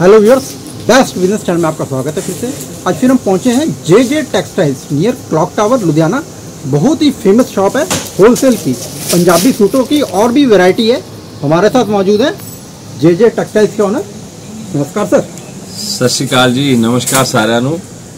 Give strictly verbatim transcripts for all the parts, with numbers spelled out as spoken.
Hello viewers, best business channel में आपका स्वागत है। फिर से आज फिर हम पहुंचे हैं J J textiles near clock tower Ludhiana. बहुत ही फेमस शॉप है होलसेल की, पंजाबी सूटों की और भी वैरायटी है। हमारे साथ मौजूद है जे जे टेक्सटाइल्स के ओनर। नमस्कार सर। सत श्री अकाल जी, नमस्कार साਰਿਆਂ ਨੂੰ।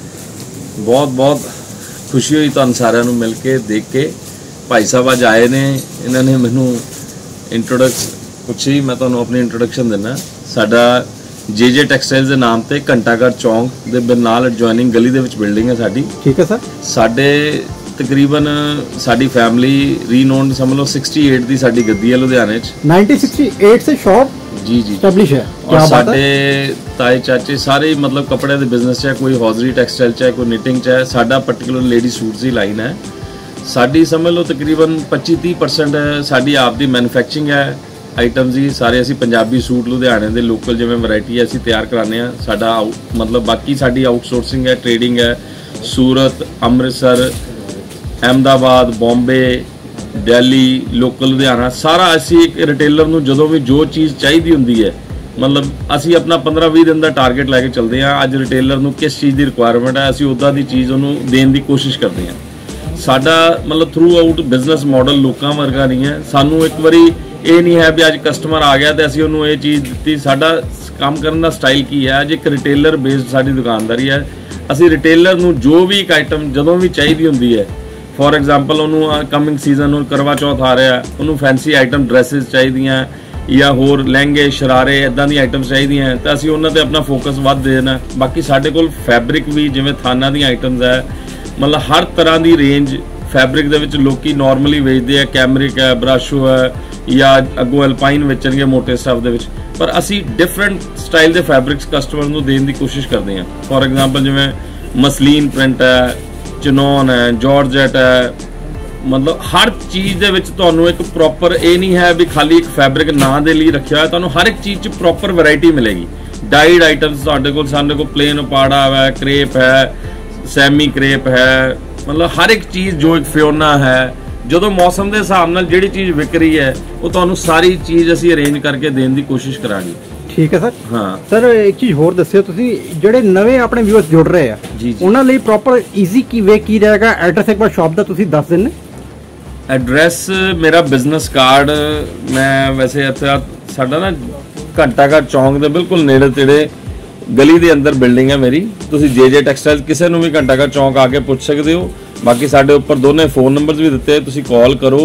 बहुत बहुत खुशी हुई ਤੁਹਾਨੂੰ ਸਾਰਿਆਂ ਨੂੰ मिल के देख के। भाई साहब अज आए ने, इन्होंने मैनू इंट्रोडक्स पूछी, मैं ਤੁਹਾਨੂੰ अपनी इंट्रोडक्शन देना। साडा जे जे टैक्सटाइल्स के नाम से घंटाघर चौंक के नाल एडजॉइनिंग गली दे विच बिल्डिंग है साडी। ठीक है सर। साडे तकरीबन साडी फैमिली रीनोन्ड समझ लो अड़सठ दी साडी गद्दी है लुधियाने च। उन्नीस सौ अड़सठ से शॉप जी जी एस्टैब्लिश है। और साडे ताए चाचे सारे मतलब कपड़े दे बिजनेस चाहे कोई हौजरी टैक्सटाइल चाहे कोई निटिंग चाहे, साडा पर्टिकुलर लेडी सूट्स की लाइन है साडी। समझ लो तकरीबन पच्ची तीह परसेंट साडी आप दी मैन्युफैक्चरिंग है आइटम्स ही सारे। असी पंजाबी सूट लुधियाने दे लोकल जिवें वैरायटी है असी तैयार कराने हैं। साडा मतलब बाकी साडी आउटसोर्सिंग है, ट्रेडिंग है। सूरत, अमृतसर, अहमदाबाद, बॉम्बे, दिल्ली, लोकल लुधियाना सारा असी एक रिटेलर नूं जदों भी जो चीज़ चाहिदी हुंदी है मतलब असी अपना पंद्रह बीस दिन का टारगेट लैके चलते हैं। अज रिटेलर नूं किस चीज़ की रिक्वायरमेंट है असी उदा दी चीज़ उन्होंने देने की कोशिश करते हैं। साडा मतलब थ्रू आउट बिजनेस मॉडल लोकां वर्गा नहीं है। सानू एक बारी ये नहीं है भी अज कस्टमर आ गया तो असी उन्होंने ये चीज़ दी। साडा काम करने का स्टाइल की है, अज एक रिटेलर बेस्ड साडी दुकानदारी है। असी रिटेलर नूं जो भी एक आइटम जदों भी चाहिदी हुंदी है, फॉर एग्जाम्पल उन्होंने कमिंग सीजन उन्होंने करवा चौथ आ रहा है, उन्होंने फैंसी आइटम ड्रैसेस चाहिए या होर लहंगे शरारे इदां दी आइटम्स चाहिए तो असी उन्होंने अपना फोकस वध देना। बाकी साडे कोल फैब्रिक भी जिवें थाना दी आइटम्स है, मतलब हर तरह की रेंज फैब्रिक दे विच लोकी नॉर्मली वेचते हैं। कैमरिक है, ब्राशो है या अगों एल्पाइन वेचणगे मोटे स्टफ दे विच, पर असी डिफरेंट स्टाइल के फैब्रिक्स कस्टमर को देने की कोशिश करते हैं। फॉर एग्जाम्पल जिवें मसलीन प्रिंट है, चिनॉन है, जॉर्जेट है, मतलब हर चीज़ दे विच तुहानूं एक प्रॉपर ये नहीं है भी खाली एक फैब्रिक ना दे लिए रखा है। तुहानूं हर एक चीज़ च प्रॉपर वैरायटी मिलेगी। डाइड आइटम्स तुहाडे कोल साडे कोल प्लेन पाड़ा है, क्रेप है, सैमी क्रेप है, मतलब हर एक चीज़ जो एक फियोना है। जो मौसम के हिसाब नाल जिहड़ी चीज़ विक रही है वो तुहानूं सारी चीज़ असीं अरेंज करके देने की कोशिश करांगे। ठीक है सर। हाँ सर एक चीज़ होर दस्सिओ तुसीं जिहड़े नवे अपने व्यूअर्स जुड़ रहे हैं जी जी उन्हां लई प्रॉपर ईजी की वे की रहेगा। एड्रैस एक बार शॉप दा तुसीं दस देने। एड्रैस मेरा बिजनेस कार्ड मैं वैसे इत्थे साडा ना घंटाघर चौंक दे बिल्कुल नेड़े तेड़े गली दे अंदर बिल्डिंग है मेरी। तुसीं जे जे टैक्सटाइल किसी नूं भी घंटाघर चौंक आके पुछ सकते हो। बाकी साडे उपर दोनों फोन नंबर्स भी दिते, तुसीं कॉल करो,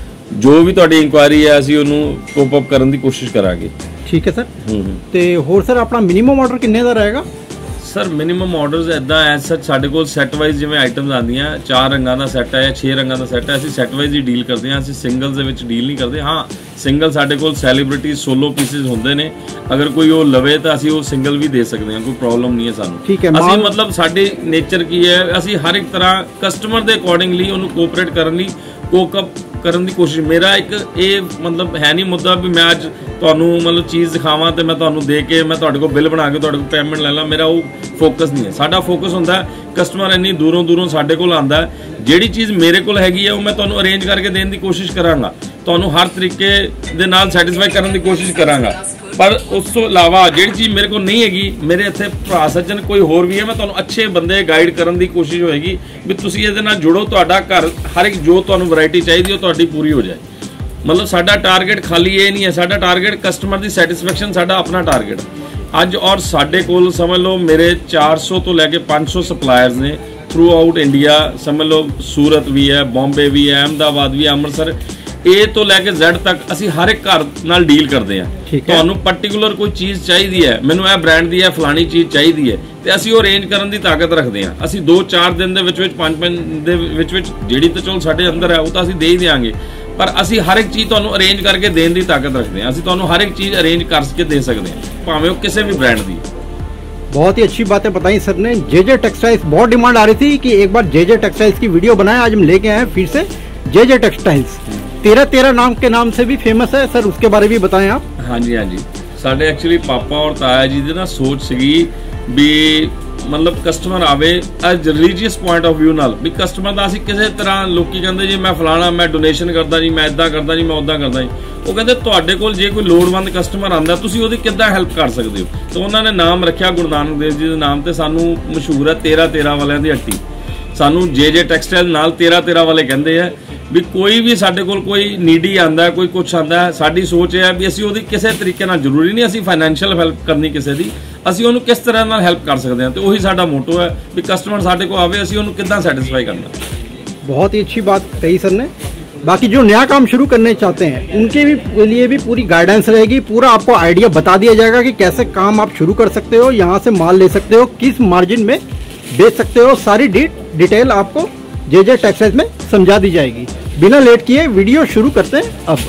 जो भी तुहाडी इंक्वायरी है असीं उहनूं कोप अप करन दी कोशिश करांगे। ठीक है सर। ते होर सर अपना मिनिमम ऑर्डर किन्ने दा रहेगा? सर मिनिमम ऑर्डर्स इदा है सच साडे कोल सैट वाइज जिवें आइटम्स आंदियां, चार रंगां दा सैट है या छे रंगां दा सैट है, असीं सैट वाइज ही डील करते हैं। असीं सिंगल्स दे विच डील नहीं करते। हाँ सिंगल साडे कोल सैलीब्रिटी सोलो पीसिस होंदे ने, अगर कोई वो लवे तो असीं वो सिंगल भी दे सकते हैं, कोई प्रॉब्लम नहीं है सानूं। ठीक है। असीं मतलब साडी नेचर की है, असीं हर एक तरह कस्टमर दे अकॉर्डिंगली उहनूं कोऑपरेट करन लई कोकअप करन दी कोशिश। मेरा एक ये मतलब है नहीं मुद्दा भी मैं अज तुहानूं मतलब चीज़ दिखावां तो मैं तुहानूं दे के मैं तुहाडे कोल बिल बना के तुहाडे कोल पेमेंट ले ला, मेरा वो फोकस नहीं है। साडा फोकस हुंदा है कस्टमर इन्नी दूरों दूरों साडे कोल आंदा है, जिहड़ी चीज़ मेरे कोल हैगी है वो मैं तुहानूं अरेंज करके देने की कोशिश करांगा, तुहानूं हर तरीके दे नाल सैटिस्फाई करने की कोशिश करांगा। पर उस तो इलावा जिहड़ी चीज़ मेरे को नहीं हैगी, मेरे इत्थे भरा सज्जन कोई होर भी है, मैं तुहानूं अच्छे बंदे गाइड करने की कोशिश होएगी भी तुसीं इहदे नाल जुड़ो, तुहाडा घर हर एक जो तुहानूं वैरायटी चाहिए तुहाडी पूरी हो जाए। मतलब साडा टारगेट खाली ये नहीं है, साडा टारगेट कस्टमर की सैटिस्फैक्शन साडा अपना टारगेट अज। और साडे कोल समझ लो मेरे चार सौ तो लैके पाँच सौ सप्लायर्स ने थ्रू आउट इंडिया। समझ लो सूरत भी है, बॉम्बे भी है, अहमदाबाद भी है, अमृतसर ए तो लैके जैड तक असी हर एक घर नाल डील करते हैं। तुहानूं पर्टिकुलर कोई चीज़ चाहिए है, मैनूं यह ब्रांड की है फलानी चीज़ चाहिए है तो असी वो अरेंज करने की ताकत रखते हैं। असी दो चार दिन दे विच विच पाँच पाँच दे विच विच जिहड़ी तो चलो साडे अंदर है वो तो असी दे ही देंगे, पर असी हर एक चीज़ तुहानूं अरेंज करके देने की ताकत रखते हैं। असी तुहानूं हर एक चीज़ अरेंज करके दे सकते हैं भावें वो किसी भी ब्रांड की। बहुत ही अच्छी बातें बताई सर ने। जे जे टेक्सटाइल्स बहुत डिमांड आ रही थी कि एक बार जे जे टेक्सटाइल्स की वीडियो बनाए, आज हम लेके आए फिर से जे जे टेक्सटाइल्स। तेरह तेरह नाम के नाम से भी फेमस है सर, उसके बारे में भी बताएं आप। हाँ जी हाँ जी, साडे एक्चुअली पापा और ताया जी की ना सोच सी भी मतलब कस्टमर आवे as religious point of view नाल भी कस्टमर ਦਾ ਅਸੀਂ ਕਿਸੇ ਤਰ੍ਹਾਂ ਲੋਕੀ ਕਹਿੰਦੇ ਜੀ ਮੈਂ ਫਲਾਣਾ ਮੈਂ ਡੋਨੇਸ਼ਨ ਕਰਦਾ ਜੀ ਮੈਂ ਇਦਾਂ ਕਰਦਾ ਜੀ ਮੈਂ ਉਦਾਂ ਕਰਦਾ ਜੀ ਉਹ ਕਹਿੰਦੇ ਤੁਹਾਡੇ ਕੋਲ ਜੇ ਕੋਈ ਲੋੜਵੰਦ ਕਸਟਮਰ ਆਂਦਾ ਤੁਸੀਂ ਉਹਦੀ ਕਿੱਦਾਂ ਹੈਲਪ ਕਰ ਸਕਦੇ ਹੋ ਤਾਂ ਉਹਨਾਂ ਨੇ ਨਾਮ ਰੱਖਿਆ ਗੁਰੂ ਨਾਨਕ ਦੇਵ ਜੀ ਦੇ ਨਾਮ ਤੇ ਸਾਨੂੰ ਮਸ਼ਹੂਰ ਹੈ ਤੇਰਾਂ ਤੇਰਾਂ ਵਾਲਿਆਂ ਦੀ ਹੱਟੀ ਸਾਨੂੰ ਜੇ ਜੇ ਟੈਕਸਟਾਈਲ ਨਾਲ ਤੇਰਾਂ ਤੇਰਾਂ ਵਾਲੇ ਕਹਿੰਦੇ ਆ ਵੀ ਕੋਈ ਵੀ ਸਾਡੇ ਕੋਲ ਕੋਈ ਨੀਡੀ ਆਂਦਾ ਕੋਈ ਕੁਛ ਆਂਦਾ ਸਾਡੀ ਸੋਚ ਇਹ ਹੈ ਵੀ ਅਸੀਂ ਉਹਦੀ ਕਿਸੇ ਤਰੀਕੇ ਨਾਲ ਜ਼ਰੂਰੀ ਨਹੀਂ ਅਸੀਂ ਫਾਈਨੈਂਸ਼ੀਅਲ ਹੈਲਪ ਕਰਨੀ ਕਿਸੇ ਦੀ ਅਸੀਂ ਉਹਨੂੰ ਕਿਸ ਤਰ੍ਹਾਂ ਨਾਲ ਹੈਲਪ कर सकते हैं तो वही साडा मोटो है भी कस्टमर साडे को आवे ਅਸੀਂ ਉਹਨੂੰ ਕਿੱਦਾਂ ਸੈਟੀਸਫਾਈ करना। बहुत ही अच्छी बात कही सर ने। बाकी जो नया काम शुरू करने चाहते हैं उनके भी लिए भी पूरी गाइडेंस रहेगी, पूरा आपको आइडिया बता दिया जाएगा कि कैसे काम आप शुरू कर सकते हो, यहाँ से माल ले सकते हो, किस मार्जिन में बेच सकते हो, सारी डिटेल आपको जे जे टेक्सटाइल्स में समझा दी जाएगी। बिना लेट किए वीडियो शुरू करते हैं। अब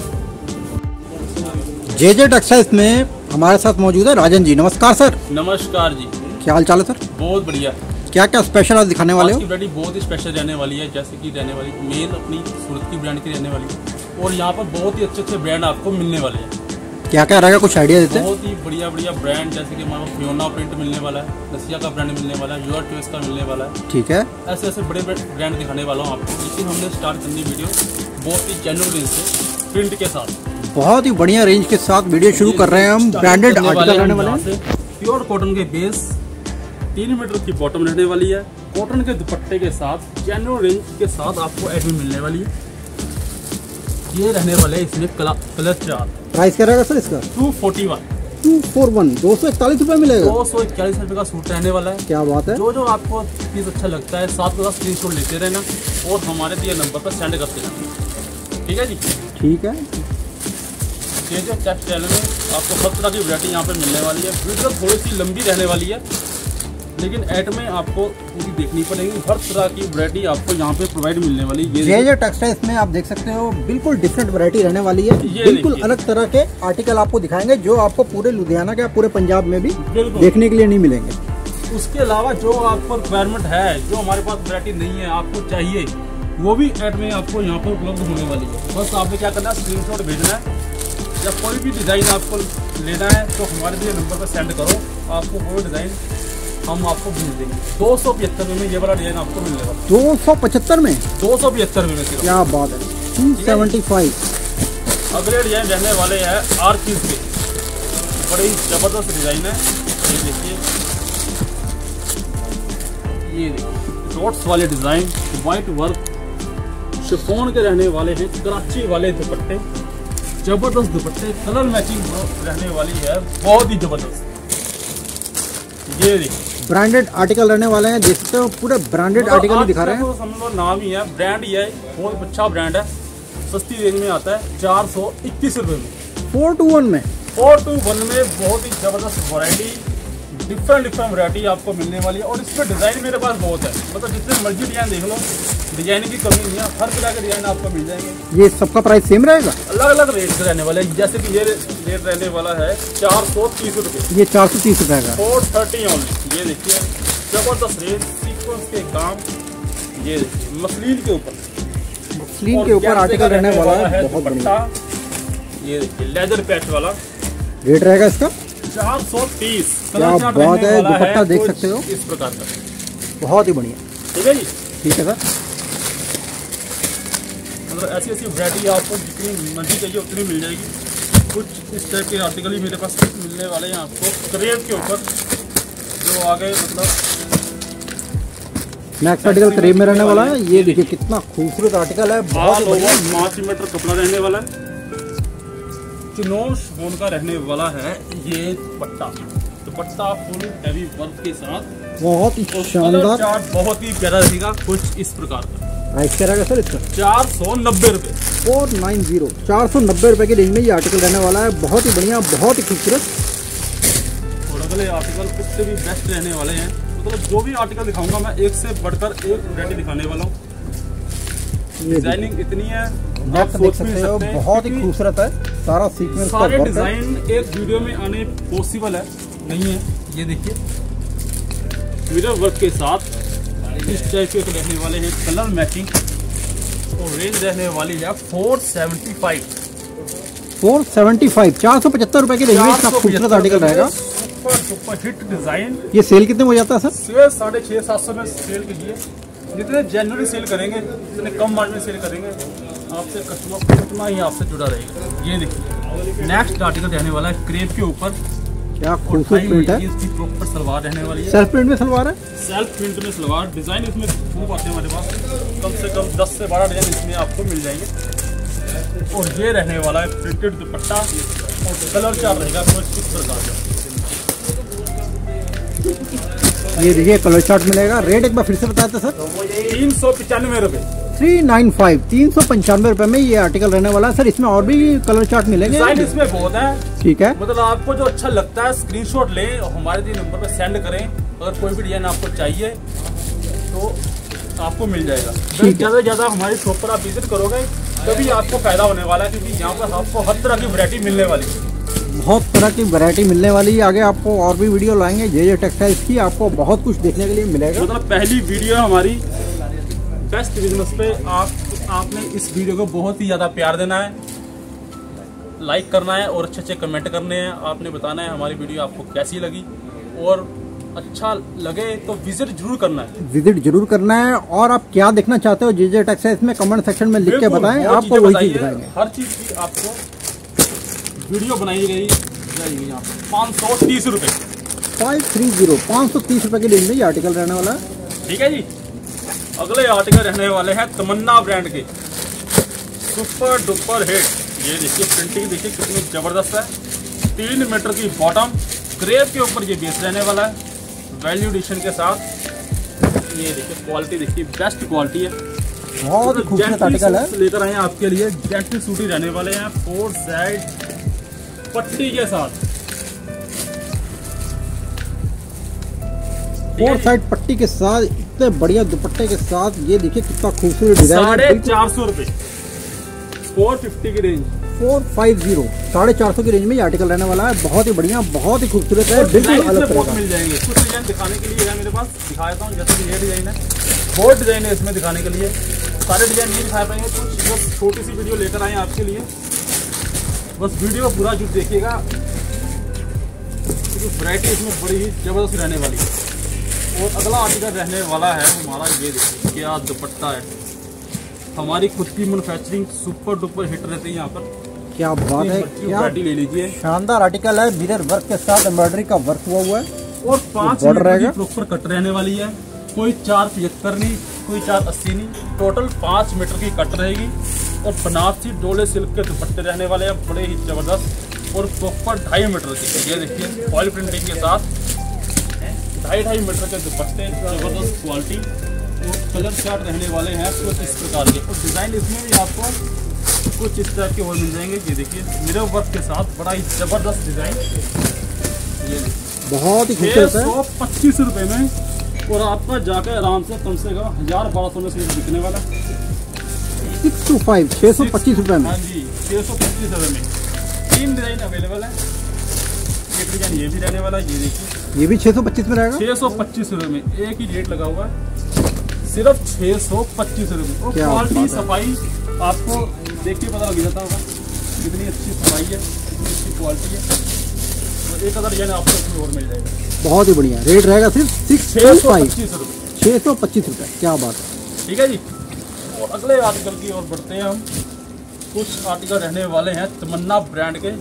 जे जे टेक्सटाइल्स में हमारे साथ मौजूद है राजन जी। नमस्कार सर। नमस्कार जी, क्या हाल चाल है सर? बहुत बढ़िया। क्या क्या स्पेशल आज दिखाने वाले हो? आज की वैरायटी बहुत ही स्पेशल रहने वाली है, जैसे कि रहने वाली मेन अपनी सूरत की ब्रांड की रहने वाली है और यहाँ पर बहुत ही अच्छे अच्छे ब्रांड आपको मिलने वाले हैं। क्या क्या रहेगा, कुछ आइडिया देते हैं? बहुत ही बढ़िया बढ़िया ब्रांड, जैसे कि हमारा फियोना प्रिंट मिलने वाला है, नसिया का ब्रांड मिलने वाला है, योर चॉइस का मिलने वाला है। ठीक है, ऐसे ऐसे बड़े बड़े ब्रांड दिखाने वाला हूँ आपको, लेकिन हमने स्टार्ट करनी वीडियो बहुत ही जेन्युइन रेंज से प्रिंट के साथ, बहुत ही बढ़िया रेंज के साथ वीडियो शुरू कर रहे हैं हम। ब्रांडेड आर्टिकल रहने वाले हैं, प्योर कॉटन के बेस, तीन मीटर की बॉटम रहने वाली है, कॉटन के दुपट्टे के साथ जेन्युइन रेंज के साथ आपको एडमिन मिलने वाली है। ये रहने वाले इसमें कलर चार। प्राइस क्या रहेगा सर इसका? Two forty one two four one दो सौ इकतालीस रुपये मिलेगा। दो सौ इक्यालीस रुपये का सूट रहने वाला है। क्या बात है। जो जो आपको चीज़ अच्छा लगता है साथ में साथ स्क्रीन शॉट लेते रहना और हमारे दिए नंबर पर सेंड करते रहना, ठीक है जी। ठीक है, ये जो टेक्सटाइल में आपको हर तरह की वैरायटी यहाँ पे मिलने वाली है। वीडियो थोड़ी सी लंबी रहने वाली है, लेकिन ऐड में आपको पूरी देखनी पड़ेगी। हर तरह की वैरायटी आपको यहाँ पे प्रोवाइड मिलने वाली है। ये जो टेक्सटाइल्स में आप देख सकते हो बिल्कुल डिफरेंट वैरायटी रहने वाली है, बिल्कुल अलग तरह के आर्टिकल आपको दिखाएंगे जो आपको पूरे लुधियाना के पूरे पंजाब में भी देखने के लिए नहीं मिलेंगे। उसके अलावा जो आपको रिक्वायरमेंट है, जो हमारे पास वैरायटी नहीं है आपको चाहिए, वो भी ऐड में आपको यहाँ पर उपलब्ध होने वाली है। बस आपने क्या करना है, स्क्रीन शॉट भेजना है या कोई भी डिज़ाइन आपको लेना है तो हमारे दिए नंबर पर सेंड करो, आपको वो डिज़ाइन हम आपको भेज देंगे। दो सौ पचहत्तर में ये वाला डिजाइन आपको मिलने वाला। दो सौ पचहत्तर में दो सौ पचहत्तर में क्या बात है। Two seventy five. अगले डिजाइन रहने वाले हैं आर पीस के, बड़ी जबरदस्त डिजाइन है। ये देखिए, ये देखिए डॉट्स वाले डिजाइन, व्हाइट वर्क, शिफॉन के रहने वाले हैं, कराची वाले दुपट्टे, जबरदस्त दुपट्टे, कलर मैचिंग रहने वाली है, बहुत ही जबरदस्त। ये देखिए ब्रांडेड आर्टिकल रहने वाले हैं, देख सकते हो पूरे ब्रांडेड आर्टिकल दिखा रहे हैं। समझ नाम ही है, ब्रांड ही है, बहुत अच्छा ब्रांड है, सस्ती रेंज में आता है, चार सौ इक्कीस रुपए में। फोर टू वन में फोर टू वन में बहुत ही जबरदस्त वैरायटी, डिफरेंट डिफरेंट वैरायटी आपको मिलने वाली है। और इसमें डिजाइन मेरे पास बहुत है, मतलब जितने मर्जी डिजाइन देख लो, डिजाइन की कमी नहीं है, हर तरह के डिजाइन आपको मिल जाएंगे। ये सबका प्राइस सेम रहेगा? अलग अलग रेट से रहने वाला है, जैसे कि ये रेट रहने वाला है चार सौ तीस रुपये। ये चार सौ तीस रुपये का फोर थर्टी ओनली। ये देखिए जबरदस्त रेट, सीक्वेंस के काम, ये देखिए मसलिन के ऊपर, मसलिन के ऊपर आर्टिकल रहने वाला है, बहुत बढ़िया। ये देखिए लेदर पैच वाला, रेट रहेगा इसका चार सौ तीस। क्या बात है, दुपट्टा देख सकते हो इस प्रकार का, बहुत ही बढ़िया। ठीक है जी, ठीक है सर। मतलब ऐसी ऐसी वैरायटी आपको जितनी मर्जी चाहिए उतनी मिल जाएगी। कुछ इस टाइप के आर्टिकल ही मेरे पास मिलने वाले हैं आपको क्रेप के ऊपर, जो आगे मतलब नेक्स्ट आर्टिकल क्रेप में रहने वाला है। ये देखिए कितना खूबसूरत आर्टिकल है, बहुत ही बढ़िया। पाँच मीटर कपड़ा रहने वाला है, चिनोन शिफॉन का रहने वाला है। ये दुपट्टा दुपट्टा फुल हैवी वर्क के साथ, बहुत ही शानदार, चार्ट बहुत ही प्यारा रहेगा, कुछ इस प्रकार का। प्राइस क्या रहेगा सर इसका? चार सौ नब्बे रुपये। फोर नाइन जीरो चार सौ नब्बे रुपये की रेंज में ये आर्टिकल रहने वाला है, बहुत ही बढ़िया, बहुत ही खूबसूरत। और अगले आर्टिकल उससे भी बेस्ट रहने वाले हैं, मतलब जो भी आर्टिकल दिखाऊंगा मैं एक से बढ़कर एक वैरायटी दिखाने वाला हूँ। डिजाइनिंग इतनी है, आप देख सकते हो, बहुत ही खूबसूरत है, सारा सीक्वेंस का सारे वर्क डिजाइन एक वीडियो में आने पॉसिबल है नहीं है। ये देखिए मिरर वर्क के साथ इस टाइप के रहने वाले हैं, कलर मैचिंग, और रेंज रहने वाली है four seventy five. Four seventy five चार सौ पचहत्तर रुपए की रेंज में इसका खूबसूरत आर्टिकल रहेगा। Super super hit design. ये सेल कितने में हो जाता है सर? सेल साढ़े छह सात सौ में सेल कीजिए। जितने जनवरी सेल करेंगे जितने कम मार्जिन में सेल करेंगे आपसे कस्टमर उतना ही आपसे जुड़ा रहेगा। ये देखिए नेक्स्ट आर्टिकल रहने वाला है क्रेप के ऊपर। क्या खूबसूरत प्रिंट है। इसकी प्रॉपर सलवार रहने वाली है। सेल्फ प्रिंट में सलवार है। सेल्फ प्रिंट में सलवार। डिजाइन इसमें खूब आते हैं हमारे पास, कम से कम दस से बारह डिजाइन इसमें आपको मिल जाएंगे। और ये रहने वाला है प्रिंटेड दुपट्टा और कलर चार्ट रहेगा कुछ इस प्रकार का। ये देखिए कलर चार्ट मिलेगा। रेट एक बार फिर से बताते सर। तीन सौ पचानवे रुपए थ्री नाइन फाइव तीन सौ पंचानवे रुपए में ये आर्टिकल रहने वाला है सर। इसमें और भी कलर चार्ट मिलेंगे। डिजाइन इसमें बहुत है। ठीक है, मतलब आपको जो अच्छा लगता है स्क्रीनशॉट लें और हमारे दिए नंबर पे सेंड करें। अगर कोई भी डिजाइन आपको चाहिए तो आपको मिल जाएगा। ज्यादा से ज्यादा हमारी शॉप पर आप विजिट करोगे तभी आपको फायदा होने वाला है, क्योंकि यहाँ पर आपको हर तरह की वैरायटी मिलने वाली है। बहुत तरह की वैरायटी मिलने वाली है। आगे आपको और भी वीडियो लाएंगे जे जे टेक्सटाइल्स की, आपको बहुत कुछ देखने के लिए मिलेगा। मतलब पहली वीडियो हमारी बेस्ट बिजनेस पे। आप आपने इस वीडियो को बहुत ही ज़्यादा प्यार देना है, लाइक करना है और अच्छे अच्छे कमेंट करने हैं। आपने बताना है हमारी वीडियो आपको कैसी लगी, और अच्छा लगे तो विजिट जरूर करना है। विजिट जरूर करना है। और आप क्या देखना चाहते हो जे जे टेक्सटाइल्स में कमेंट सेक्शन में लिख के बताएं, आपको वही चीज दिखाएंगे। हर चीज की आपको वीडियो बनाई गई जाएगी। यहाँ पर पाँच सौ तीस रुपये फाइव थ्री जीरो पाँच सौ तीस रुपए की रेंज में ये आर्टिकल रहने वाला है। ठीक है जी। अगले आर्टिकल रहने वाले हैं तमन्ना ब्रांड के सुपर डुपर हिट। ये देखिए प्रिंटिंग देखिए कितनी जबरदस्त है। तीन मीटर की बॉटम क्रेप के ऊपर ये बेस रहने वाला है वैल्यू एडिशन के साथ। ये देखिए क्वालिटी देखिए बेस्ट क्वालिटी है। बहुत खूबसूरत आर्टिकल है। लेकर आए हैं आपके लिए जेंटल सूट ही रहने वाले हैं फोर साइड पट्टी के साथ। फोर साइड पट्टी के साथ इतने बढ़िया दुपट्टे के साथ। ये देखिए कितना खूबसूरत डिजाइन। साढ़े चार सौ रुपए फोर फिफ्टी की रेंज। फोर फाइव जीरो साढ़े चार सौ की रेंज में ये आर्टिकल रहने वाला है। बहुत ही बढ़िया, बहुत ही खूबसूरत है। बिल्कुल अलग बहुत मिल जाएंगे। कुछ डिजाइन दिखाने के लिए है मेरे पास, दिखा देता हूँ। जैसे कि ये डिजाइन है, बहुत डिजाइन है इसमें दिखाने के लिए। सारे डिजाइन नहीं दिखा पाएंगे, कुछ बस छोटी सी वीडियो लेकर आए आपके लिए। बस वीडियो पूरा जो देखिएगा, क्योंकि वैरायटी इसमें बड़ी ही जबरदस्त रहने वाली है। और अगला आर्टिकल रहने वाला है हमारा, ये देखिए क्या दुपट्टा है। हमारी खुद की मैन्युफैक्चरिंग सुपर डुपर हिट रहती है यहाँ पर। क्या बात है, क्या ले लीजिए। शानदार आर्टिकल है। मिरर वर्क के साथ एम्ब्रॉयडरी का वर्क हुआ हुआ है और पाँच मीटर की प्रॉपर कट रहने वाली है। कोई चार पचहत्तर नहीं, कोई चार अस्सी नहीं, टोटल पाँच मीटर की कट रहेगी। और बनारसी डोले सिल्क के दुपट्टे रहने वाले हैं बड़े ही जबरदस्त और प्रॉपर ढाई मीटर की। ये देखिए फॉइल प्रिंटिंग के साथ ढाई ढाई मीटर के दुपट्टे, जबरदस्त क्वालिटी। और कलर चार्ट रहने वाले हैं कुछ इस प्रकार के। और डिजाइन इसमें भी आपको कुछ इस तरह के और मिल जाएंगे। ये देखिए मिरर वर्क के साथ बड़ा ही जबरदस्त डिजाइन। ये बहुत ही खूबसूरत है। छह सौ पच्चीस रुपए में, और आपका जाकर आराम से कम से कम हजार बारह सौ में से बिकने वाला। सिक्स टू फाइव छह सौ पच्चीस रुपए में। हाँ जी, छह सौ पच्चीस रुपए में तीन डिजाइन अवेलेबल है। एक डिजाइन ये भी रहने वाला है, ये देखिए ये भी छह सौ पच्चीस में रहेगा। छह सौ पच्चीस रुपए में एक ही रेट लगा हुआ है, सिर्फ छह सौ पच्चीस रुपए। और क्वालिटी सफाई आपको देख के पता लग जाता होगा कितनी अच्छी सफाई है, कितनी अच्छी क्वालिटी है। और एक हजार डिजाइन आपको इसमें और मिल जाएगा। बहुत ही बढ़िया। रेट रहेगा सिर्फ सिक्स छह सौ पच्चीस रुपए छह सौ पच्चीस रुपए। क्या बात है। ठीक है जी। और अगले आर्टिकल की ओर बढ़ते हैं हम। कुछ आर्टिकल रहने वाले हैं तमन्ना ब्रांड के।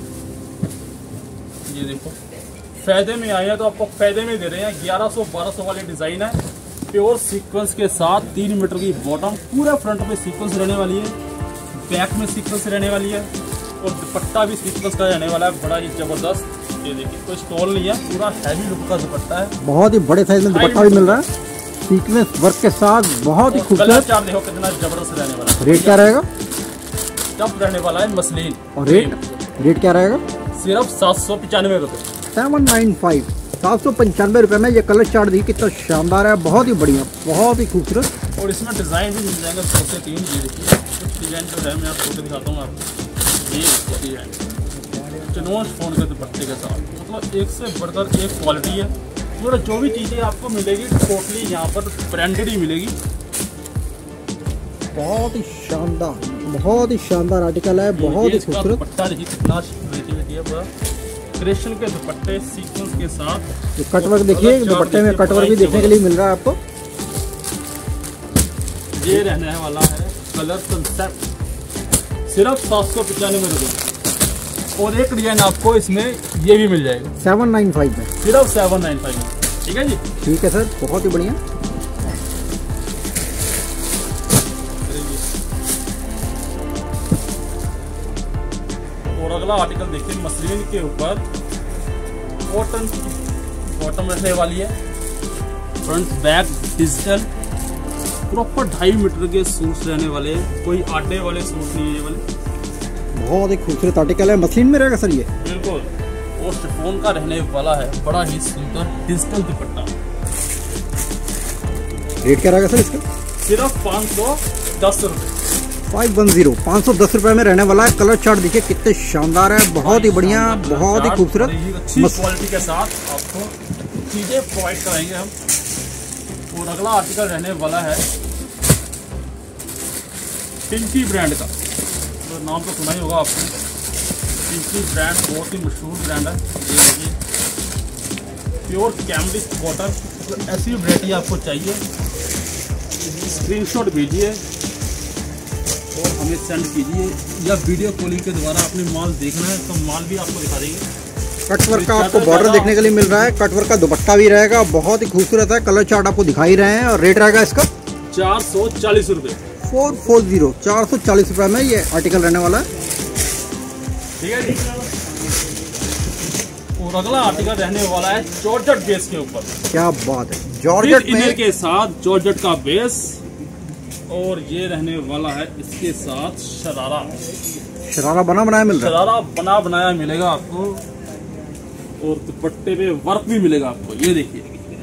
ये देखो फायदे में आए हैं तो आपको फायदे में दे रहे हैं। ग्यारह सौ बारह सौ वाले डिजाइन है, प्योर सीक्वेंस के साथ। तीन मीटर की बॉटम, पूरा फ्रंट में सीक्वेंस रहने वाली है, बैक में सीक्वेंस रहने वाली है, और दुपट्टा भी सीक्वेंस का रहने वाला है बड़ा ही जबरदस्त। ये देखिए कोई स्टॉल नहीं है, पूरा हैवी लुक का दुपट्टा है। बहुत ही बड़े साइज में दुपट्टा भी मिल रहा है सीक्वेंस वर्क के साथ। बहुत ही खूबसूरत। चार देखो कितना जबरदस्त रहने वाला है। रेट क्या रहेगा? टफ रहने वाला है मसलिन। और रेट रेट क्या रहेगा? सिर्फ सात सौ पचानवे रुपए सेवन नाइन फाइव सात सौ पंचानवे रुपए में ये कलर चार्ट दी कितना शानदार है। बहुत ही बढ़िया, बहुत ही खूबसूरत। और इसमें डिजाइन भी मिल जाएंगे दो से तीन। ये देखिए कुछ डिजाइन जो है मैं आपको दिखाता हूँ आपको। ये डिजाइन चनोश फोन के दुपट्टे के साथ, मतलब एक से बढ़कर एक क्वालिटी है। मतलब जो भी चीज़ें आपको मिलेगी टोटली यहाँ पर ब्रांडेड ही मिलेगी। बहुत ही शानदार, बहुत ही शानदार आर्टिकल है, बहुत ही खूबसूरत। दुपट्टा देखिए कितना क्रिएटिविटी है पूरा। क्रेशन के दुपट्टे सीक्वेंस के साथ। तो कटवर्क देखिए, दुपट्टे में कटवर्क भी देखने के लिए मिल रहा है आपको। ये रहने वाला है कलर कंसेप्ट, सिर्फ सात सौ पचानवे रुपये। और एक डिजाइन आपको इसमें ये भी मिल जाएगा सेवन नाइन फाइव में, सिर्फ सेवन नाइन फाइव में। ठीक है जी, ठीक है सर, बहुत ही बढ़िया। और अगला आर्टिकल देखिए, मसलिन के ऊपर कॉटन बॉटम रहने वाली है, फ्रंट बैक डिजिटल, प्रॉपर ढाई मीटर के सूट्स रहने वाले हैं, कोई आटे वाले सूट नहीं है ये वाले। बहुत ही खूबसूरत आर्टिकल है, मशीन में रहेगा सर ये? बिल्कुल, और शिफॉन का रहने वाला है, बड़ा ही सुंदर डिजिटल दुपट्टा। रेट क्या रहेगा सर इसका? सिर्फ पाँच सौ दस रुपये। फाइव वन जीरो पाँच सौ दस रुपए में रहने वाला है। कलर चार्ट देखिए कितने शानदार है, बहुत ही बढ़िया, बहुत ही खूबसूरत, अच्छी क्वालिटी के साथ आपको चीजें प्रोवाइड कराएंगे हम। और अगला आर्टिकल रहने वाला है पिंकी ब्रांड का, तो नाम तो सुना ही होगा आपने। पिंकी ब्रांड बहुत ही मशहूर ब्रांड है। ये देखिए प्योर कैमरिक कॉटन, तो ऐसी वैरायटी आपको चाहिए स्क्रीनशॉट भेजिए और हमें सेंड कीजिए, या वीडियो कॉलिंग के द्वारा अपने माल देखना है तो माल भी आपको दिखा देंगे। कटवर्क का आपको बॉर्डर देखने के लिए मिल रहा है, कटवर्क का दुपट्टा भी रहेगा, बहुत ही खूबसूरत है। कलर चार्ट आपको दिखाई रहे हैं। और रेट रहेगा इसका चार सौ चालीस रुपये। फोर फोर जीरो चार सौ चालीस रुपये में ये आर्टिकल रहने वाला है। ठीक है जी। और अगला आर्टिकल रहने वाला है जॉर्जेट बेस के ऊपर। क्या बात है, जॉर्जेट में में के साथ जॉर्जेट का बेस, और ये रहने वाला है इसके साथ शरारा। शरारा बना बनाया मिल रहा है, शरारा बना बनाया मिलेगा आपको, और दुपट्टे पे वर्क भी मिलेगा आपको। ये देखिए,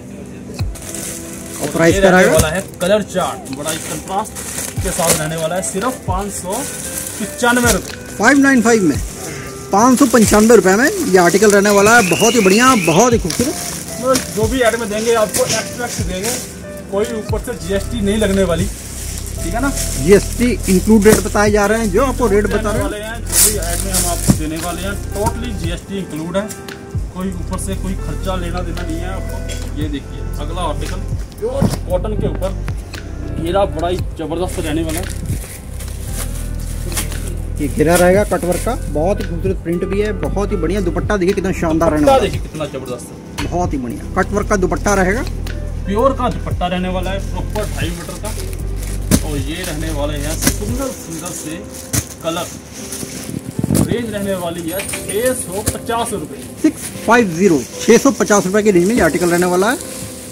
और प्राइस क्या रहेगा? वाला है कलर चार्ट, बड़ा कंट्रास्ट के साथ रहने वाला है, सिर्फ पाँच सौ पचानवे रुपये। फाइव नाइन फाइव में पाँच सौ पंचानवे रुपये में ये आर्टिकल रहने वाला है। बहुत ही बढ़िया, बहुत ही खूबसूरत। जो भी ऐड में देंगे आपको एक्स्ट्रा देंगे, कोई ऊपर से जीएसटी नहीं लगने वाली। ठीक है ना, जीएसटी इंक्लूड रेट बताए जा रहे हैं, जो आपको रेट बता रहे वाले हैं, जो भी ऐड में हम आपको देने वाले हैं टोटली जीएसटी इंक्लूड है, कोई ऊपर से कोई खर्चा लेना देना नहीं है आपको। ये देखिए अगला आर्टिकल प्योर कॉटन के ऊपर घेरा, बड़ा ही जबरदस्त रहने वाला है। ये घेरा रहेगा कटवर्क का, बहुत ही खूबसूरत प्रिंट भी है, बहुत ही बढ़िया। दुपट्टा देखिए कितना शानदार रहने वाला है, देखिए कितना जबरदस्त, बहुत ही बढ़िया। कटवर्क का दुपट्टा रहेगा, प्योर का दुपट्टा रहने वाला है, प्रॉपर ढाई मीटर का। और ये रहने वाले हैं सुंदर सुंदर से कलर। रेंज रहने वाली है छः सौ पचास रुपये। सिक्स फाइव जीरो छः सौ पचास रुपये की रेंज में ये आर्टिकल रहने वाला है।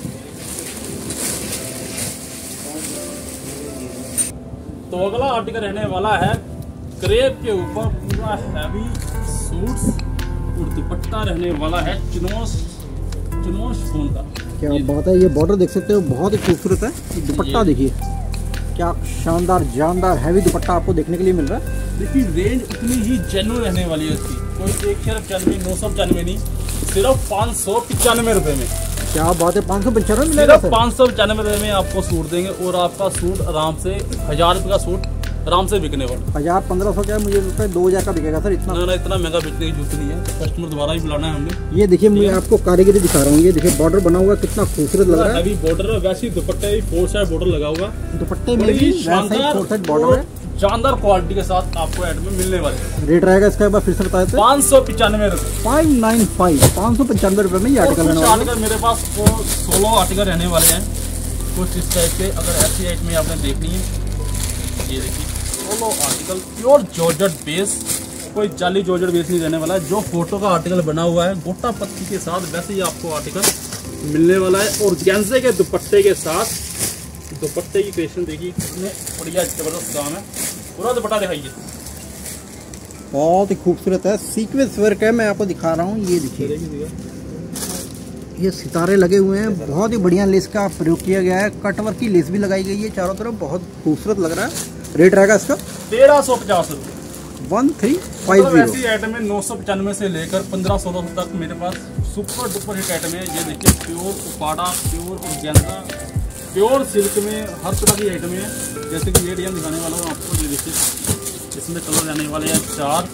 तो अगला आर्टिकल रहने वाला है क्रेप के ऊपर पूरा हैवी सूट्स, और दुपट्टा रहने वाला है चिनोस चिनोस फोन का। क्या बात है, ये बॉर्डर देख सकते हो, बहुत ही खूबसूरत है। ये दुपट्टा देखिए क्या शानदार जानदार हैवी दुपट्टा आपको देखने के लिए मिल रहा है। देखिए रेंज उतनी ही जेन्युइन रहने वाली है इसकी, कोई एक शर्फ पचानवे नौ सौ पचानवे नहीं, सिर्फ पाँच सौ पचानवे रुपये में। क्या बात है, पाँच सौ पंचानवे मिलेगा? सिर्फ पाँच सौ पचानवे रुपये में आपको सूट देंगे, और आपका सूट आराम से हजार रुपये का सूट आराम से बिकने वाला। हजार पंद्रह सौ क्या मुझे रुपये दो हजार का बिकेगा सर? इतना ना ना, इतना महंगा बिकने की जरूरत नहीं है, कस्टमर दोबारा ही बुलाना है हमने। ये देखिए मैं आपको कारीगरी दिखा रहा हूँ, ये देखिए बॉर्डर बना हुआ कितना खूबसूरत लग रहा है। अभी बॉर्डर वैसे ही दुपट्टे फोर साइड बॉर्डर लगा हुआ, दुपट्टे में भी वैसा ही फोर साइड बॉर्डर है, शानदार क्वालिटी के साथ आपको ऐड में मिलने वाले। रेट रहेगा इसका एक बार फिर से बताए थे? पाँच सौ पचानवे रुपये। फाइव नाइन फाइव पाँच सौ पचानवे रुपये में ये आर्टिकल रहने वाला है। मेरे पास सोलह आर्टिकल रहने वाले हैं कुछ इस टाइप के, अगर ऐसी आइट में आपने देखनी है। ये देखिए सोलह आर्टिकल प्योर जॉर्जेट बेस, कोई जाली जॉर्जेट बेस नहीं रहने वाला है। जो फोटो का आर्टिकल बना हुआ है गोटा पत्ती के साथ, वैसे ही आपको आर्टिकल मिलने वाला है। और गेंजे के दुपट्टे के साथ, दुपट्टे की क्रिएशन देखिए कितने बढ़िया जबरदस्त काम है। पूरा दुपट्टा दिखाइए, बहुत ही खूबसूरत है, सीक्वेंस वर्क है। मैं आपको दिखा रहा हूँ, ये देखिए ये सितारे लगे हुए हैं, बहुत ही बढ़िया लेस का प्रयोग किया गया है, कटवर्क की लेस भी लगाई गई है चारों तरफ, बहुत खूबसूरत लग रहा है। रेट रहेगा इसका तेरह सौ पचास रुपये। One three five zero. ऐसी आइटम में नौ सौ पचानवे से लेकर पंद्रह सोलह सौ तक मेरे पास सुपर डुपर हिट आइटम है। ये देखिए pure Uppada, pure organza, pure silk में हर तरह की आइटम है। जैसे कि ये डिजाइन दिखाने वाला हूँ आपको, ये देखिए इसमें कलर रहने वाले हैं चार,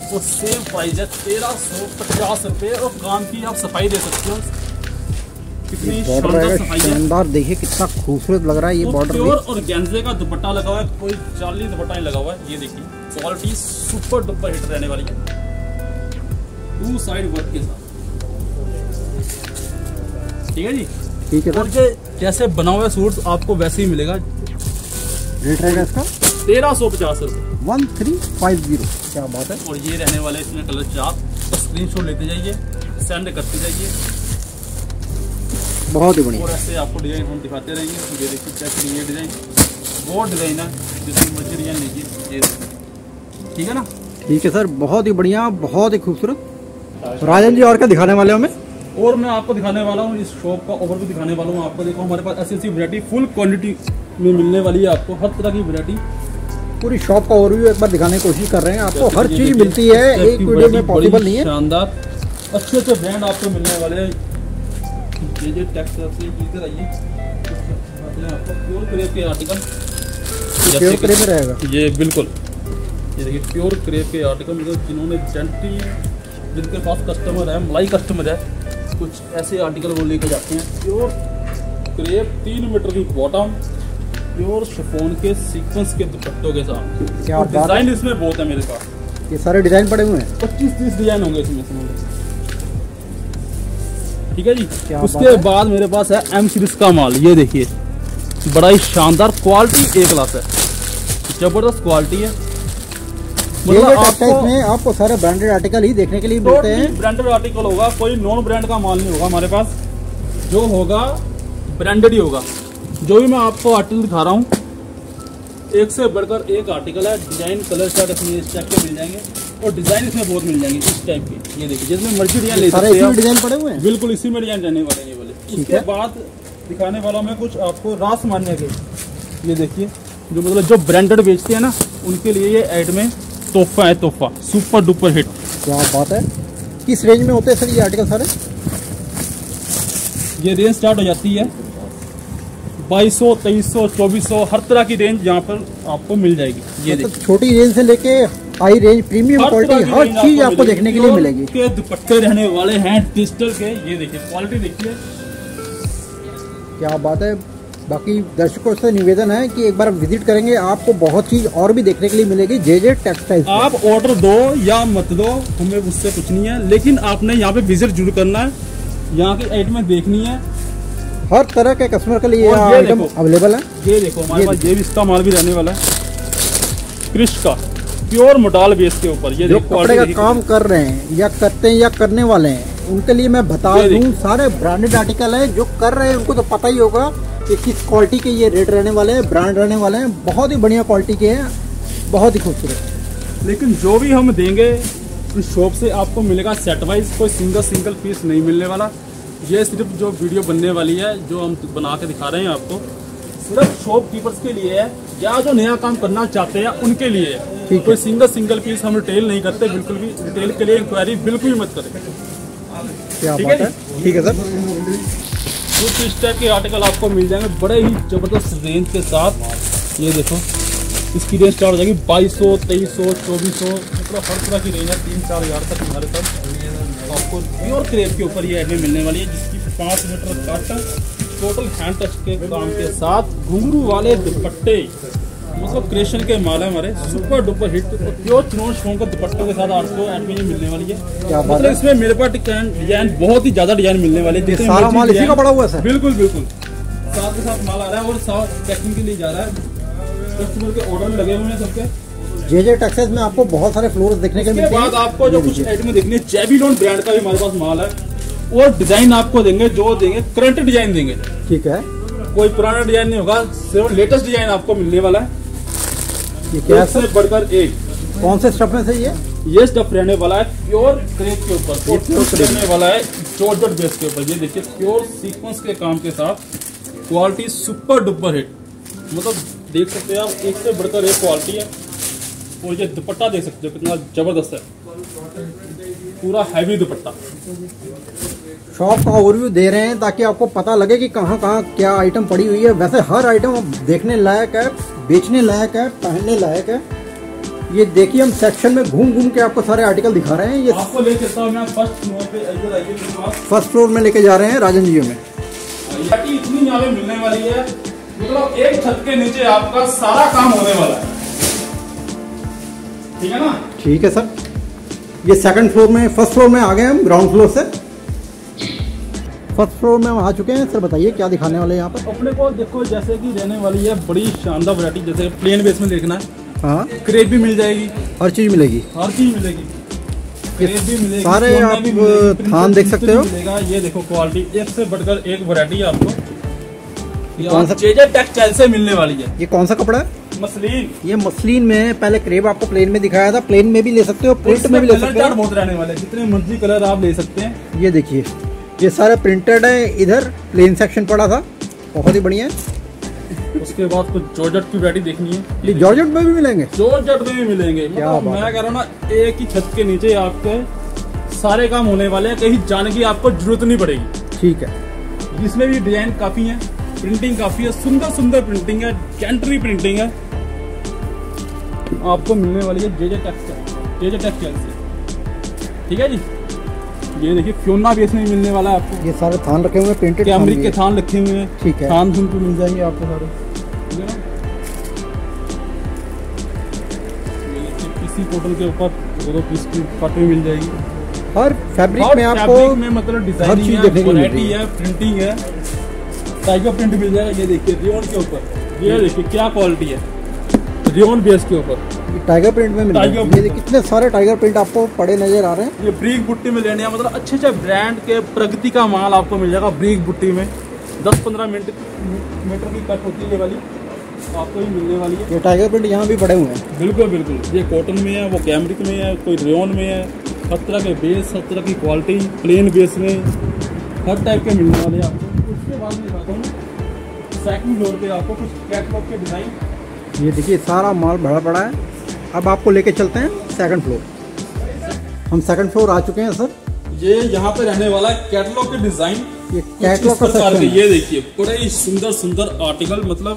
वो सेम प्राइस है तेरह सौ पचास रुपये और काम की आप सफाई दे सकते हो। कितनी शानदार सफाई है, शानदार। देखिए कितना खूबसूरत लग रहा है ये बॉर्डर। प्योर और गेंजे का दुपट्टा लगा हुआ है, कोई चालीस दुपट्टा नहीं लगा हुआ है। ये देखिए क्वालिटी सुपर डुपर हिट रहने वाली है टू साइड वर्क के साथ। ठीक है जी, ठीक है और सर। ये जैसे बना हुआ सूट आपको वैसे ही मिलेगा। रेट रहेगा इसका तेरह सौ पचास रुपये वन थ्री फाइव जीरो। क्या बात है। और ये रहने वाले इसमें कलर चार, तो स्क्रीन शॉट लेते जाइए, सेंड करते जाइए बहुत ही बढ़िया। और ऐसे आपको डिजाइन हम दिखाते रहेंगे। ये देखिए चेक ये डिजाइन बहुत डिजाइन है, जिसकी मर्जी डिजाइन लीजिए। ये ठीक है ना। ठीक है सर, बहुत ही बढ़िया, बहुत ही खूबसूरत। राजन जी और क्या दिखाने वाले हो हमें? और मैं आपको दिखाने वाला हूँ इस शॉप का ओवरव्यू दिखाने वाला हूँ आपको। देखो हमारे पास ऐसी ऐसी वैरायटी फुल क्वांटिटी में मिलने वाली है आपको, हर तरह की वैरायटी। पूरी शॉप का ओवरव्यू एक बार दिखाने की कोशिश कर रहे हैं। आपको हर चीज मिलती है, एक वीडियो में पॉसिबल नहीं है। शानदार अच्छे अच्छे ब्रांड आपको मिलने वाले हैं। ये जो टेक्स्ट से इधर आइए, आपको प्योर क्रेप के आर्टिकल प्योर क्रेप में रहेगा ये बिल्कुल। ये देखिए प्योर क्रेप के आर्टिकल, मतलब जिन्होंने जेंटी जिनके पास कस्टमर है, मलाई कस्टमर है, कुछ ऐसे आर्टिकल वो लेके जाते हैं। प्योर क्रेप तीन मीटर की बॉटम, प्योर शिफॉन के सीक्वेंस के दुपट्टों के साथ। क्या डिजाइन इसमें बहुत है मेरे पास, ये सारे डिजाइन पड़े हुए हैं। पच्चीस तीस डिजाइन होंगे इसमें से। ठीक है जी। क्या उसके बाद मेरे पास है एम सीरीज का माल। ये देखिए बड़ा ही शानदार, क्वालिटी एक क्लास है, जबरदस्त क्वालिटी है। मतलब आपको में आपको सारे ब्रांडेड आर्टिकल ही देखने के लिए मिलते हैं। ब्रांडेड आर्टिकल होगा, कोई नॉन ब्रांड का माल नहीं होगा हमारे पास। जो होगा ब्रांडेड ही होगा। जो भी मैं आपको आर्टिकल दिखा रहा हूँ, एक से बढ़कर एक आर्टिकल है। डिजाइन कलर चार्ट इसमें इस टाइप के मिल जाएंगे और डिजाइन इसमें बहुत मिल जाएंगे इस टाइप के। ये देखिए जिसमें मर्जी डिजाइन ले सकते हैं। डिजाइन पड़े हुए हैं, बिल्कुल इसी में डिजाइन रहने वाले ये वाले। उसके बाद दिखाने वाला मैं कुछ आपको रास मानने के। ये देखिए जो मतलब जो ब्रांडेड बेचते हैं ना, उनके लिए ये ऐड में तोहफा है, तोहफा सुपर डुपर हिट। क्या बात है। किस रेंज में होते हैं सर ये आर्टिकल सारे? ये रेंज स्टार्ट हो जाती है बाईस सौ, तेईस सौ, चौबीस सौ, हर तरह की रेंज यहाँ पर आपको मिल जाएगी। ये मतलब छोटी रेंज से लेके हाई रेंज, प्रीमियम क्वालिटी, हर चीज आपको देखने के लिए मिलेगी। के दुपट्टे रहने वाले हैं डिजिटल के। ये देखिए क्वालिटी देखिए, क्या बात है। बाकी दर्शकों से निवेदन है कि एक बार विजिट करेंगे, आपको बहुत चीज और भी देखने के लिए मिलेगी जे जे टेक्सटाइल्स। आप ऑर्डर दो या मत दो, हमें उससे कुछ नहीं है, लेकिन आपने यहाँ पे विजिट जरूर करना है, यहाँ की आइटमें देखनी है। हर तरह के कस्टमर के लिए आइटम अवेलेबल है। ये देखो हमारे पास ये भी इसका माल भी रहने वाला है, क्रिश का प्योर मोडाल बेस के ऊपर। ये जो कपड़े का काम कर रहे हैं या करते हैं या करने वाले हैं, उनके लिए मैं बता दूं सारे ब्रांडेड आर्टिकल है। जो कर रहे हैं उनको तो पता ही होगा कि किस क्वालिटी के ये रेट रहने वाले हैं, ब्रांड रहने वाले हैं। बहुत ही बढ़िया क्वालिटी के हैं, बहुत ही खूबसूरत। लेकिन जो भी हम देंगे इस शॉप से आपको मिलेगा सेट वाइज, कोई सिंगल सिंगल पीस नहीं मिलने वाला। ये सिर्फ जो वीडियो बनने वाली है, जो हम बना के दिखा रहे हैं आपको, सिर्फ शॉपकीपर्स के लिए है या जो नया काम करना चाहते हैं उनके लिए है। कोई सिंगल सिंगल पीस हम रिटेल नहीं करते, बिल्कुल भी। रिटेल के लिए इंक्वायरी बिल्कुल भी मत करें। क्या बात है। ठीक है सर। कुछ इस टाइप के आर्टिकल आपको मिल जाएंगे बड़े ही जबरदस्त रेंज के साथ। ये देखो इसकी रेंज स्टार्ट हो जाएगी बाईस सौ, तेईस सौ, चौबीस सौ, मतलब हर तरह की रेंज है। तीन चार हजार तक हमारे पास आपको प्योर क्रेप के ऊपर ये ऐड में मिलने वाली है, जिसकी पाँच metre cut, total hand touch के काम के साथ, घुंघरू वाले दुपट्टे, मतलब क्रिएशन के माल है हमारे, super duper hit. Pure chinon chiffon के दुपट्टों के साथ आपको ऐड में मिलने वाली है। मतलब इसमें मेरे पास डिजाइन बहुत ही ज्यादा डिजाइन मिलने वाले हैं। सारा माल इसी का पड़ा हुआ है सर? बिल्कुल बिल्कुल, साथ के साथ माल आ रहा है और साथ पैकिंग के लिए जा रहा है। कस्टमर के ऑर्डर लगे हुए हैं सबके। जे जे टेक्सटाइल्स में आपको बहुत सारे फ्लोर्स देखने के मिलते हैं। बाद आपको जो कुछ आइटमें देखनी है, जेबीलॉन ब्रांड का भी हमारे पास माल है, और डिजाइन आपको देंगे, जो देंगे करंट डिजाइन देंगे। ठीक है, कोई पुराना डिजाइन नहीं होगा, सिर्फ लेटेस्ट डिजाइन आपको मिलने वाला है। ये क्या से बढ़कर एक। कौन से स्टफ में से ये ये स्टफ रहने वाला है प्योर क्रेप के ऊपर, प्योर रहने वाला है जॉर्जेट बेस के ऊपर। ये देखिए प्योर सीक्वेंस के काम के साथ, क्वालिटी सुपर डुपर हिट। मतलब देख सकते हैं आप, एक से बढ़कर एक क्वालिटी है। और ये दुपट्टा देख सकते हो कितना जबरदस्त है, पूरा हैवी दुपट्टा। शॉप का ओवरव्यू दे रहे हैं ताकि आपको पता लगे कि कहाँ कहाँ क्या आइटम पड़ी हुई है। वैसे हर आइटम देखने लायक है, बेचने लायक है, पहनने लायक है। ये देखिए हम सेक्शन में घूम घूम के आपको सारे आर्टिकल दिखा रहे हैं। ये आपको ले चलता हूँ मैं फर्स्ट फ्लोर पे, इधर आइए मेरे पास। फर्स्ट फ्लोर में लेके जा रहे हैं राजन जी में। वैरायटी इतनी यहाँ पे मिलने वाली है, मतलब एक छत के नीचे आपका सारा काम होने वाला है, ठीक है ना। ठीक है सर, ये सेकंड फ्लोर में, फर्स्ट फ्लोर में आ गए हम ग्राउंड फ्लोर से। फर्स्ट फ्लोर में हम आ चुके हैं। सर बताइए क्या दिखाने वाले हैं यहाँ पर। अपने को देखो जैसे कि रहने वाली है बड़ी शानदार वैरायटी, जैसे प्लेन बेस में देखना है, हाँ क्रेप भी मिल जाएगी, हर चीज मिलेगी, हर चीज मिलेगी, क्रेप भी मिलेगी, सारे सोना आप भी मिलेगी, थान देख सकते हो। मिलेगा। ये देखो क्वालिटी एक से बढ़कर एक वैरायटी है आपको, कौन सा जेजे टेक्सटाइल से मिलने वाली है। ये कौन सा कपड़ा है? मसलिन। ये मसलिन में, पहले क्रेप आपको प्लेन में दिखाया था, प्लेन में भी ले सकते हो, प्रिंट में भी ले सकते हो, बहुत रहने वाले, जितने मर्जी कलर आप ले सकते हैं। ये देखिए ये सारे प्रिंटेड है, इधर प्लेन सेक्शन पड़ा था, बहुत ही बढ़िया है। उसके बाद कुछ जॉर्जेट की वैरायटी देखनी है, ये जॉर्जेट में भी मिलेंगे, जॉर्जेट में भी मिलेंगे। क्या मतलब बात मैं कह रहा हूँ ना, एक ही छत के नीचे आपके सारे काम होने वाले हैं, कहीं जाने की आपको जरूरत नहीं पड़ेगी। ठीक है, इसमें भी डिजाइन काफी है, प्रिंटिंग काफी है, सुंदर सुंदर प्रिंटिंग है, कैंट्री प्रिंटिंग है, आपको मिलने वाली है जेजे टेक्सटाइल, जेजे टेक्सटाइल से, ठीक है जी। ये देखिए फ्योना बेस में मिलने वाला है आपको। ये सारे थान रखे हुए हैं, प्रिंटेड कैमरिक के थान रखे हुए हैं, ठीक है, थान थून पे मिल जाएंगे आपको सारे, ठीक है ना। इसी कॉटन के ऊपर दो दो पीस की कट भी मिल जाएगी, हर फैब्रिक और में आपको फैब्रिक में मतलब हर डिजाइनिंग चीज है, देखने को मिलती वैरायटी है। है, प्रिंटिंग है, टाइगर प्रिंट मिल जाएगा। ये देखिए रियोन के ऊपर, ये देखिए क्या क्वालिटी है, रियोन बेस के ऊपर टाइगर प्रिंट में मिल टाइगर जाएगा। ये देखिए कितने सारे टाइगर प्रिंट आपको पड़े नजर आ रहे हैं। ये ब्रीक बुट्टी में लेने हैं, मतलब अच्छे अच्छे ब्रांड के प्रगति का माल आपको मिल जाएगा ब्रीक बुट्टी में। दस पंद्रह मीटर मीटर की कट होती है ये वाली, आपको ही मिलने वाली है। ये टाइगर प्रिंट यहाँ भी पड़े हुए हैं, बिल्कुल बिल्कुल। ये कॉटन में है, वो कैमरिक में है, कोई रेयन में है, हर तरह के बेस, हर तरह की क्वालिटी, प्लेन बेस में हर टाइप के मिलने वाले हैं आपको। उसके बाद में दिखाता हूँ सेकंड फ्लोर पे आपको कुछ कैटलॉग के डिजाइन। ये देखिए सारा माल भरा पड़ा है। अब आपको लेके चलते हैं सेकंड फ्लोर। हम सेकंड फ्लोर आ चुके हैं सर। ये यहाँ पे रहने वाला है कैटलॉग के डिजाइन, ये कैटलॉग का सेक्शन है। ये देखिए बड़े ही सुंदर सुंदर आर्टिकल, मतलब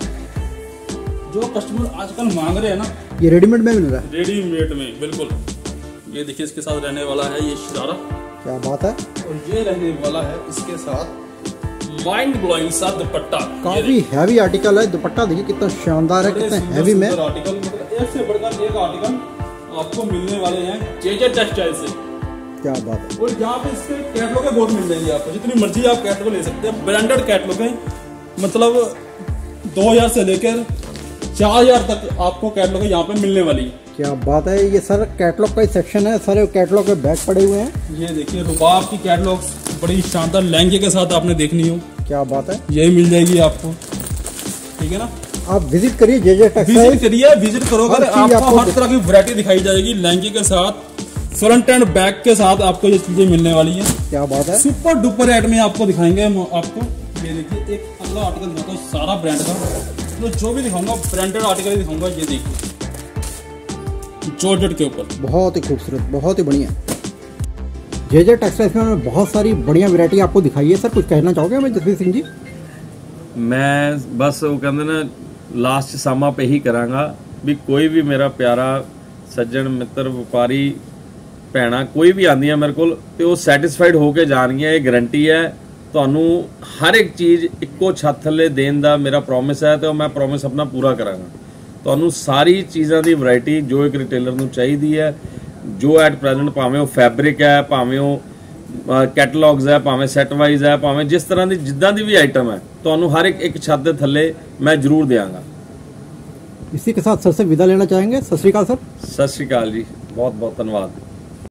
जो कस्टमर आजकल मांग रहे हैं ना, ये रेडीमेड में मिल रहा है, रेडीमेड में बिल्कुल। ये देखिए इसके साथ रहने वाला है ये शरारा, क्या बात है। और ये रहने वाला है इसके साथ माइंड ब्लोइंग सा दुपट्टा। काफी हैवी आर्टिकल है, दुपट्टा देखिए कितना शानदार है, कितना हैवी में। आर्टिकल मतलब एक से बढ़कर एक आर्टिकल आपको मिलने वाले हैं जेजे टेक्सटाइल से, क्या बात है। और यहाँ पे इसके कैटलॉग बहुत मिल जाएंगे आपको, जितनी मर्जी आप कैटलॉग ले सकते हैं। ब्रांडेड कैटलॉग है, मतलब दो हजार से लेकर चार हजार तक आपको कैटलॉग यहाँ पे मिलने वाली है। क्या बात है। ये सर कैटलॉग का ही सेक्शन है, सारे कैटलॉग के बैग पड़े हुए हैं। ये देखिए रुबाब की कैटलॉग बड़ी शानदार लहंगे के साथ आपने देखनी हो, क्या बात है, ये मिल जाएगी आपको, ठीक है ना। आप विजिट करिए जेजे टेक्सटाइल, विजिट करिए, विजिट करोगे हर चीज आपको आपको हर तरह की वैरायटी दिखाई जाएगी, लहंगे के साथ, फ्रंट एंड बैक के साथ आपको ये चीजें मिलने वाली हैं। क्या बात है। सुपर डुपर रेट में आपको दिखाएंगे हम आपको। ये देखिए एक अगला आर्टिकल दिखाता हूँ, सारा ब्रांड का, तो जो भी दिखाऊंगा ब्रांडेड आर्टिकल ही दिखाऊंगा। ये देखिए जॉर्जेट के ऊपर, बहुत ही खूबसूरत, बहुत ही बढ़िया। जेजे टेक्सटाइल्स में बहुत सारी बढ़िया वैरायटी आपको दिखाई है। सर कुछ कहना चाहोगे हमें जसवीर सिंह जी? मैं बस वो कहते ना लास्ट सामा पे ही करांगा भी कोई भी मेरा प्यारा सज्जन मित्र व्यापारी भैणा कोई भी आंदी है मेरे को तो वो सैटिस्फाइड होके जाणगियां। ये गारंटी है ਤੁਹਾਨੂੰ हर एक चीज़ ਇੱਕੋ ਛੱਤ ਥੱਲੇ ਦੇਣ ਦਾ ਮੇਰਾ ਪ੍ਰੋਮਿਸ ਹੈ ਤੇ ਮੈਂ ਪ੍ਰੋਮਿਸ ਆਪਣਾ ਪੂਰਾ ਕਰਾਂਗਾ। ਤੁਹਾਨੂੰ ਸਾਰੀ ਚੀਜ਼ਾਂ ਦੀ ਵੈਰਾਈਟੀ ਜੋ ਇੱਕ ਰਿਟੇਲਰ ਨੂੰ ਚਾਹੀਦੀ ਹੈ, ਜੋ ਐਟ ਪ੍ਰੈਜ਼ੈਂਟ ਭਾਵੇਂ ਉਹ ਫੈਬਰਿਕ ਹੈ, ਭਾਵੇਂ ਉਹ कैटलॉग्स है, भावें सैट वाइज है, भावें जिस तरह की जिदा की भी आइटम है तो हर एक एक छत के थले मैं जरूर देंगा। इसी के साथ सर से विदा लेना चाहेंगे। सत श्री अकाल सर। सत श्री अकाल जी, बहुत बहुत धन्यवाद।